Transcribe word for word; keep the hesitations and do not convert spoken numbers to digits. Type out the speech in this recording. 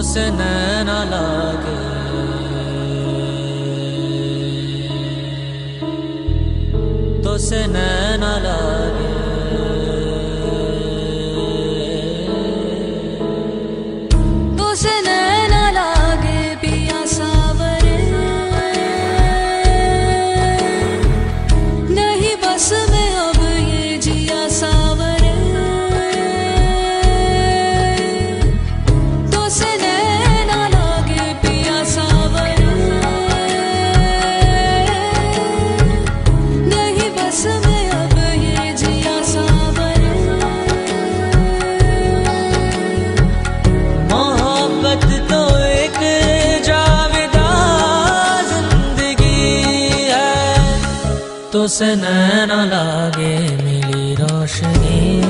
से नैना लागे, तो से नैना लागे, तो से नैना लागे पिया सावरे, नहीं बस में अब ये जिया सावरे, तो से नैना लागे पिया सावरे, नहीं बस में अब ये जिया सावरे। मोहब्बत तो एक जाविदा जिंदगी है, तो से नैना लागे मिली रोशनी।